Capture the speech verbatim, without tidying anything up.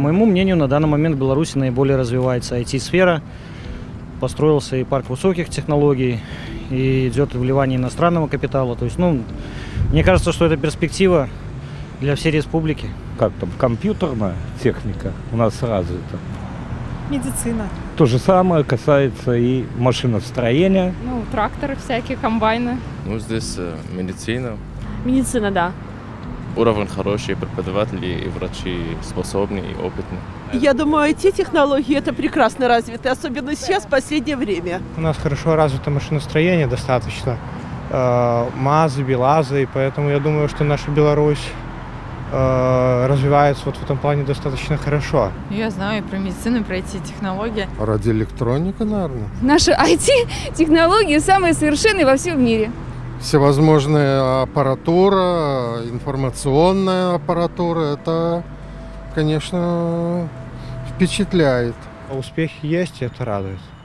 моему мнению, на данный момент в Беларуси наиболее развивается ай ти-сфера. Построился и парк высоких технологий, и идет вливание иностранного капитала. То есть, ну, мне кажется, что это перспектива для всей республики. Как там, компьютерная техника у нас развита. Медицина. То же самое касается и машиностроения. Ну, тракторы всякие, комбайны. Ну, здесь э, медицина. Медицина, да. Уровень хороший, преподаватели и врачи способны и опытны. Я думаю, ай ти-технологии это прекрасно развиты, особенно сейчас, в последнее время. У нас хорошо развито машиностроение достаточно. Э, МАЗы, БелАЗы, и поэтому я думаю, что наша Беларусь э, развивается вот в этом плане достаточно хорошо. Я знаю и про медицину, и про ай ти-технологии. Радиоэлектроника, наверное. Наши ай ти-технологии самые совершенные во всем мире. Всевозможная аппаратура, информационная аппаратура, это, конечно, впечатляет. Успехи есть, и это радует.